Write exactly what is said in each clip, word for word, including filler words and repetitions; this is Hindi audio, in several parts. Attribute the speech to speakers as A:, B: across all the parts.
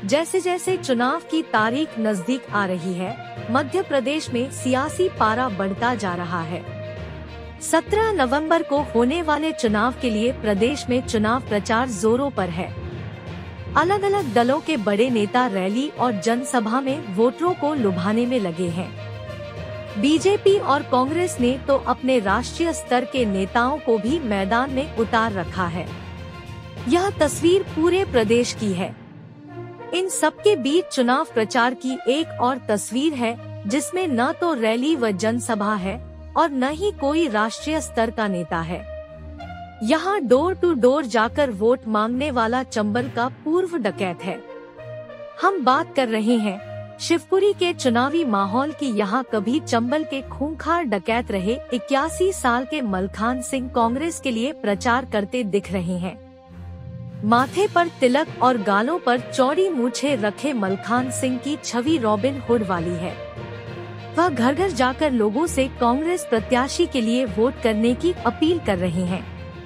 A: जैसे जैसे चुनाव की तारीख नजदीक आ रही है, मध्य प्रदेश में सियासी पारा बढ़ता जा रहा है। सत्रह नवंबर को होने वाले चुनाव के लिए प्रदेश में चुनाव प्रचार जोरों पर है। अलग अलग दलों के बड़े नेता रैली और जनसभा में वोटरों को लुभाने में लगे हैं। बीजेपी और कांग्रेस ने तो अपने राष्ट्रीय स्तर के नेताओं को भी मैदान में उतार रखा है। यह तस्वीर पूरे प्रदेश की है। इन सबके बीच चुनाव प्रचार की एक और तस्वीर है, जिसमें न तो रैली व जनसभा है और न ही कोई राष्ट्रीय स्तर का नेता है। यहाँ डोर टू डोर जाकर वोट मांगने वाला चंबल का पूर्व डकैत है। हम बात कर रहे हैं शिवपुरी के चुनावी माहौल की। यहाँ कभी चंबल के खूंखार डकैत रहे इक्यासी साल के मलखान सिंह कांग्रेस के लिए प्रचार करते दिख रहे हैं। माथे पर तिलक और गालों पर चौड़ी मूछें रखे मलखान सिंह की छवि रॉबिन हुड वाली है। वह घर घर जाकर लोगों से कांग्रेस प्रत्याशी के लिए वोट करने की अपील कर रहे हैं।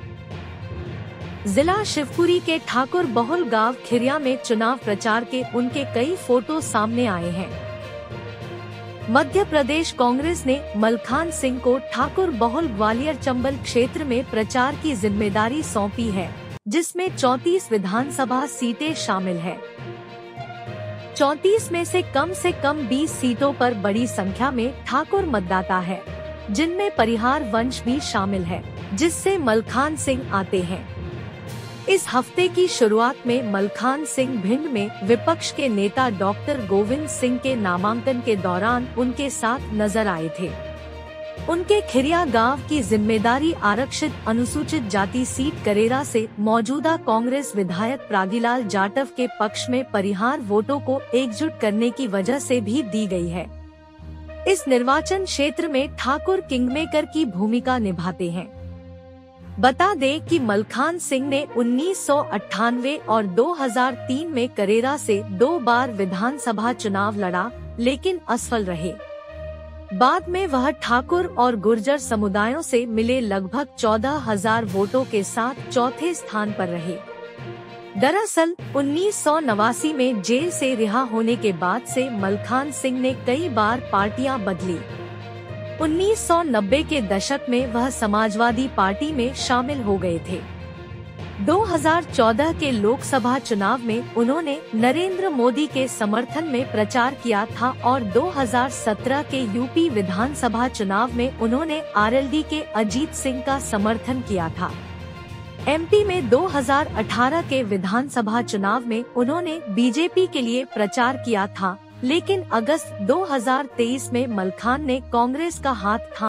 A: जिला शिवपुरी के ठाकुर बहुल गांव खिरिया में चुनाव प्रचार के उनके कई फोटो सामने आए हैं। मध्य प्रदेश कांग्रेस ने मलखान सिंह को ठाकुर बहुल ग्वालियर चंबल क्षेत्र में प्रचार की जिम्मेदारी सौंपी है, जिसमें चौंतीस विधानसभा सीटें शामिल है। चौंतीस में से कम से कम बीस सीटों पर बड़ी संख्या में ठाकुर मतदाता है, जिनमें परिहार वंश भी शामिल है, जिससे मलखान सिंह आते हैं। इस हफ्ते की शुरुआत में मलखान सिंह भिंड में विपक्ष के नेता डॉक्टर गोविंद सिंह के नामांकन के दौरान उनके साथ नजर आए थे। उनके खिरिया गांव की जिम्मेदारी आरक्षित अनुसूचित जाति सीट करेरा से मौजूदा कांग्रेस विधायक प्रागीलाल जाटव के पक्ष में परिहार वोटों को एकजुट करने की वजह से भी दी गई है। इस निर्वाचन क्षेत्र में ठाकुर किंगमेकर की भूमिका निभाते हैं। बता दें कि मलखान सिंह ने उन्नीस सौ अट्ठानवे और दो हज़ार तीन में करेरा से दो बार विधानसभा चुनाव लड़ा, लेकिन असफल रहे। बाद में वह ठाकुर और गुर्जर समुदायों से मिले लगभग चौदह हजार वोटों के साथ चौथे स्थान पर रहे। दरअसल उन्नीस सौ नवासी में जेल से रिहा होने के बाद से मलखान सिंह ने कई बार पार्टियां बदली। उन्नीस सौ नब्बे के दशक में वह समाजवादी पार्टी में शामिल हो गए थे। दो हज़ार चौदह के लोकसभा चुनाव में उन्होंने नरेंद्र मोदी के समर्थन में प्रचार किया था और दो हज़ार सत्रह के यूपी विधानसभा चुनाव में उन्होंने आरएलडी के अजीत सिंह का समर्थन किया था। एमपी में दो हज़ार अठारह के विधानसभा चुनाव में उन्होंने बीजेपी के लिए प्रचार किया था, लेकिन अगस्त दो हज़ार तेईस में मलखान ने कांग्रेस का हाथ थाम